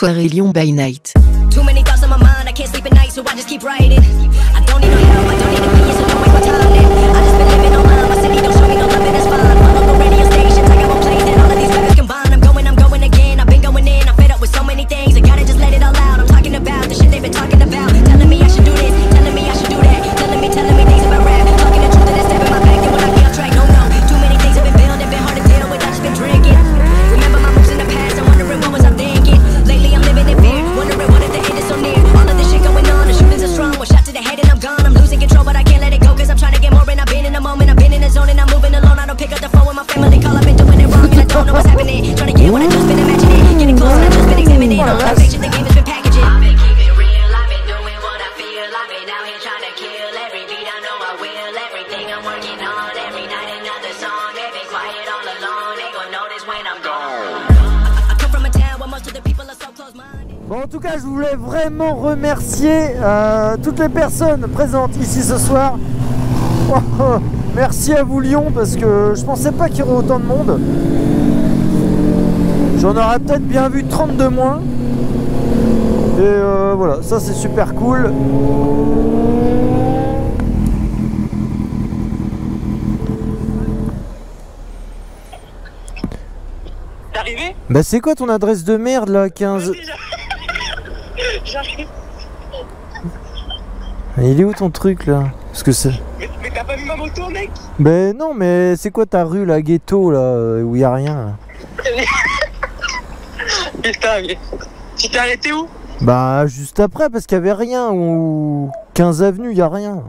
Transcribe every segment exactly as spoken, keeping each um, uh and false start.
Soirée Lyon by Night. Too many thoughts on my mind, I can't sleep at night, so I just keep writing. I don't need no help, I don't need a peace, so don't waste my time then. I just been living online, my city don't show me no love and that's fine. Follow the radio stations, I got one place and all of these records combined. I'm going, I'm going again, I've been going in, I'm fed up with so many things. I gotta just let it all out, I'm talking about the shit they've been talking about. Telling me I should do this, telling me I should do that. Telling me, telling me things about rap. Talking the truth and it's stabbing my back, then when I get off track, no, no. Too many things have been building, been hard to deal with, I just been drinking. Remember my moves in the past, I'm wondering what was I thinking. Lately I'm living in fear, wondering what if the end is so near. All of this shit going on, the shootings are strong. One shot to the head and I'm gone. I'm losing control, but I can't let it go, cause I'm trying to get more. And I've been in the moment, I've been in the zone, and I'm moving alone. I don't pick up the phone when my family call, I've been doing it wrong, and I don't know what's happening. Trying to get what I just been imagining, getting close and I just been examining. All the pictures the game has been packaging. I've been keeping real, I've been doing what I feel. I've been out here trying to kill every beat, I know I will. Everything I'm working on, every night another song. They've been quiet all along, they gon' notice when I'm gone. I come from a town where most of the people are so close-minded. Bon, en tout cas, je voulais vraiment remercier euh, toutes les personnes présentes ici ce soir. Oh, oh, merci à vous Lyon, parce que je pensais pas qu'il y aurait autant de monde. J'en aurais peut-être bien vu trente de moins. Et euh, voilà, ça c'est super cool. T'es arrivé? Bah c'est quoi ton adresse de merde là, quinze? J'arrive. Il est où ton truc là? Parce que c'est... Mais, mais t'as pas vu ma moto, mec? Ben non, mais c'est quoi ta rue là, ghetto là, où y a rien là? Putain, mais tu t'es arrêté où? Bah juste après, parce qu'il y avait rien, ou quinze avenue, y a rien.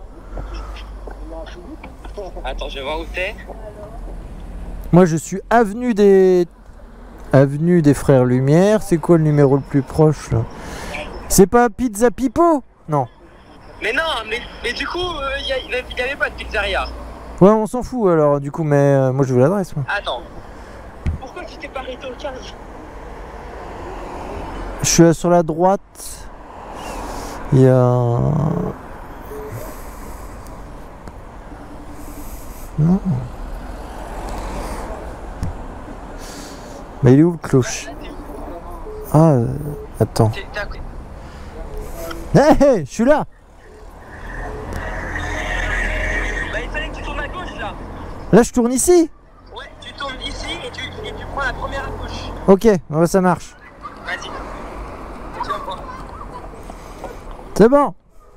Attends, je vais voir où t'es. Moi je suis avenue des... Avenue des Frères Lumière. C'est quoi le numéro le plus proche là? C'est pas Pizza Pipo? Non. Mais non, mais, mais du coup, il euh, y, y avait pas de pizzeria. Ouais, on s'en fout alors du coup, mais euh, moi je veux l'adresse. Attends, pourquoi tu t'es pas arrêté au quinze? Je suis sur la droite. Il y a... Non. Mais il est où le cloche? Ah, euh, attends. Hé, hey, hey, je suis là. Bah il fallait que tu tournes à gauche là. Là je tourne ici. Ouais, tu tournes ici et tu, et tu prends la première à gauche. Ok, bah, ça marche. Vas-y. Tu vas voir. C'est bon.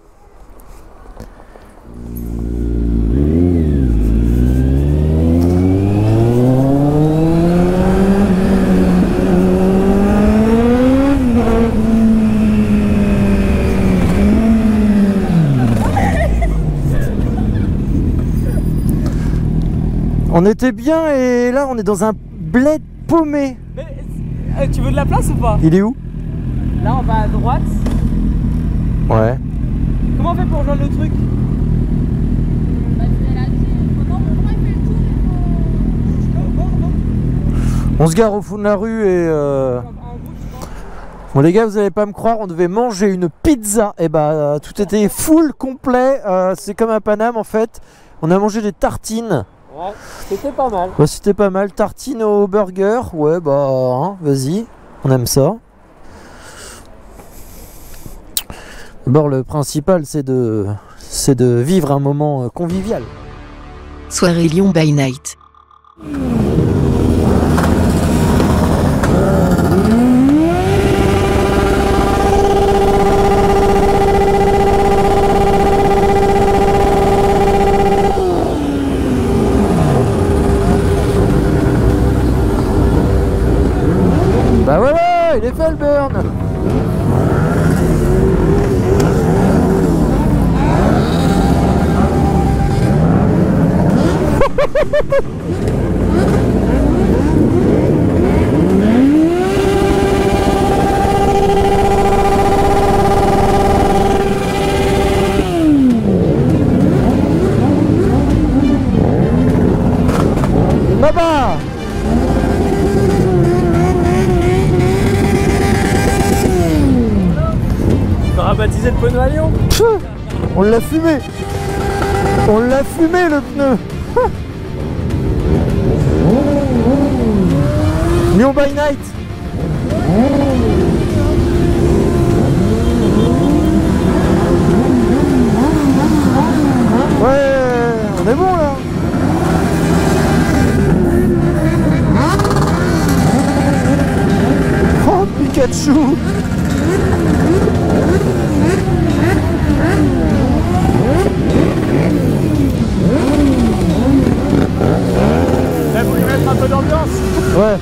On était bien et là on est dans un bled paumé. Mais euh, tu veux de la place ou pas? Il est où? Là on va à droite. Ouais. Comment on fait pour rejoindre le truc? On se gare au fond de la rue et euh... bon les gars, vous allez pas me croire, on devait manger une pizza. Et bah euh, tout était full, complet. euh, C'est comme à Paname en fait. On a mangé des tartines. Ouais, c'était pas mal. Bah, c'était pas mal, tartine au burger. Ouais bah hein, vas-y, on aime ça. D'abord le principal c'est de c'est de vivre un moment convivial. Soirée Lyon by Night. Bah ouais, ouais, il est fait le burn. Baba. On a baptisé le pneu à Lyon. On l'a fumé. On l'a fumé le pneu. Lyon by Night. chouchou. Là, vous lui mettre un peu d'ambiance. Ouais.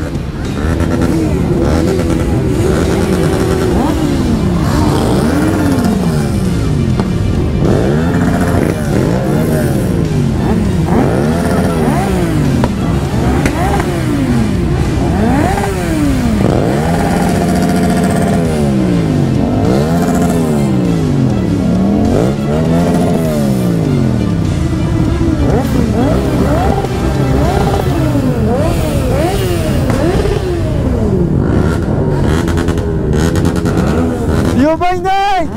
Yo by night.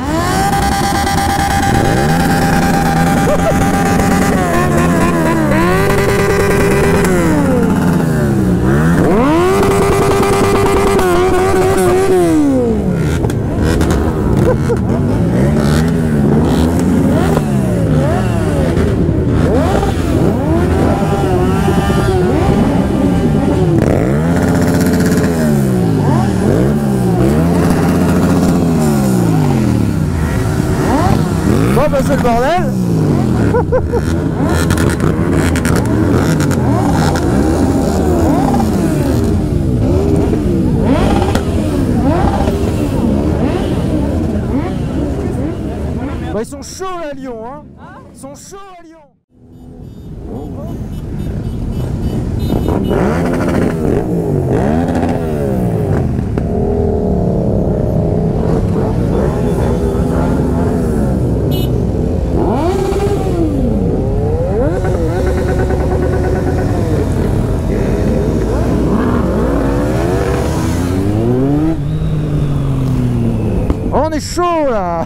Bon bah c'est le bordel. Bah ils sont chauds là à Lyon hein. Ils sont chauds à Lyon. On est chaud là.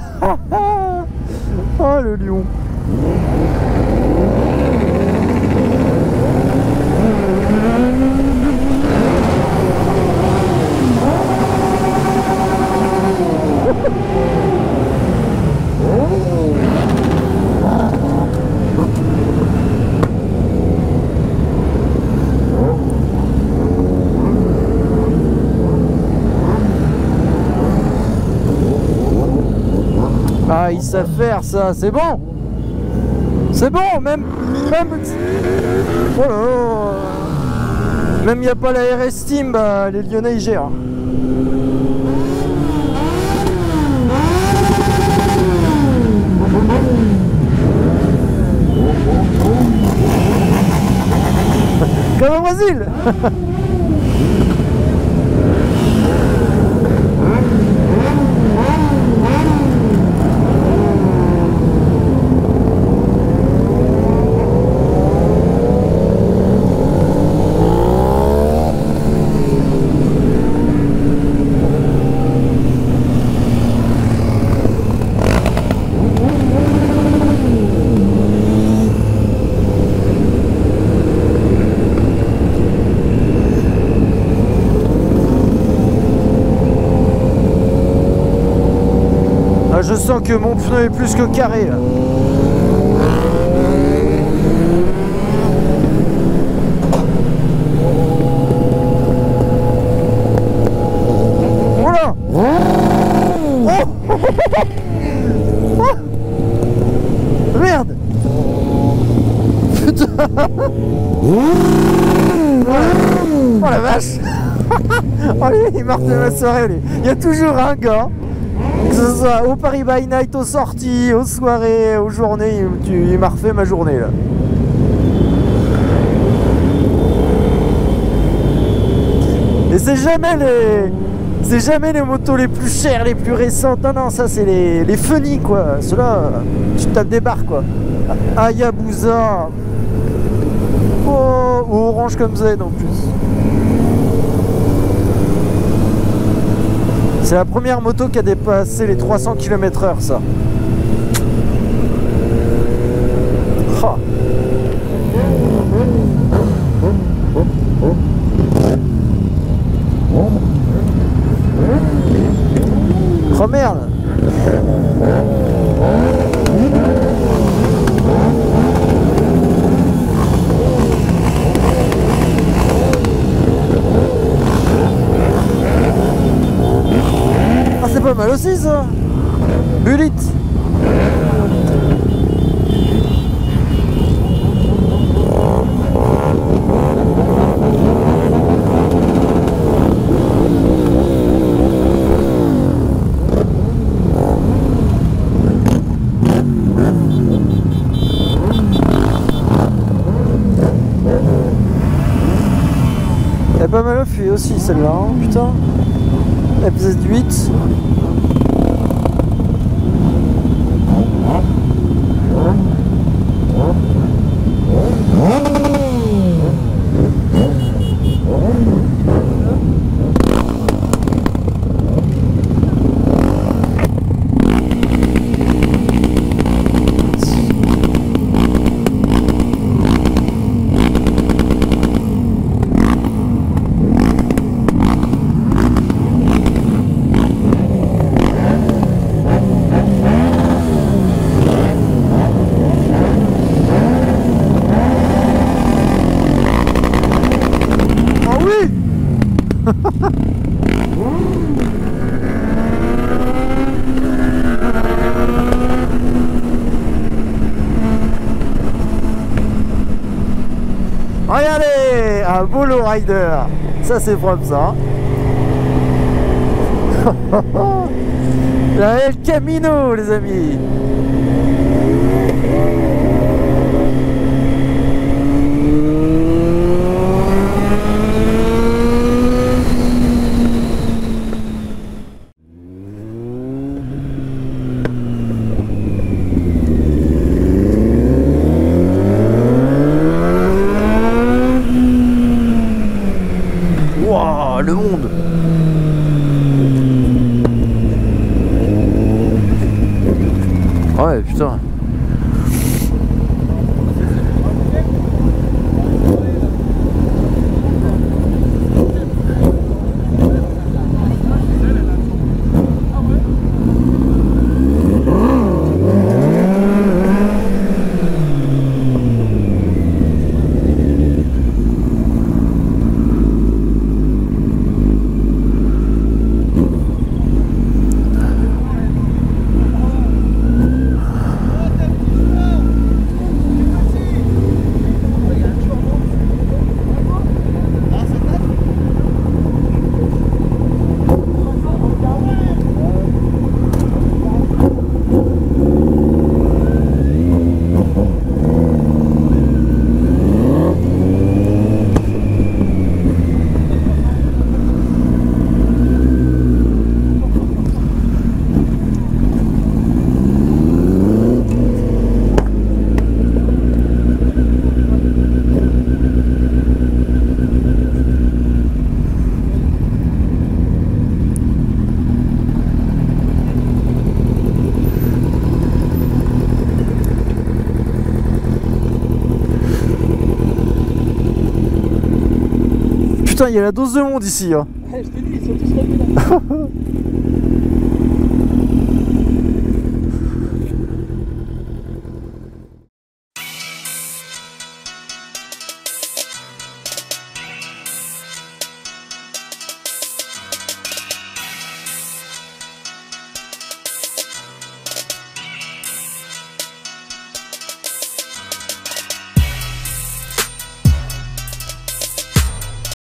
Oh le lion. Ah, ils savent faire ça, c'est bon. C'est bon, même... Même... Oh là là. Même il n'y a pas la R S Team, bah, les Lyonnais ils gèrent. Comme au Brésil. Je sens que mon pneu est plus que carré là. Voilà. Oh. Oh. Merde. Putain. Oh la vache. Oh lui, il marque de ma soirée lui. Il y a toujours un gars, que ce soit au Paris by Night, aux sorties, aux soirées, aux journées, il, il m'a refait ma journée là. Et c'est jamais les... C'est jamais les motos les plus chères, les plus récentes. Non, non, ça c'est les, les funny quoi. Ceux-là, tu tapes des barres quoi. Hayabusa. Oh, ou Orange comme Z en plus. C'est la première moto qui a dépassé les trois cents kilomètres heure, ça. Oh. Oh merde. aussi ça. Bullet. Elle est pas mal au fui aussi celle-là, hein, putain. F Z huit. Regardez, un beau low rider, ça c'est propre ça. La El Camino les amis. Waouh, le monde. Ouais, putain. Putain, il y a la dose de monde ici. Hein. Je te dis, ils sont tous revenus là.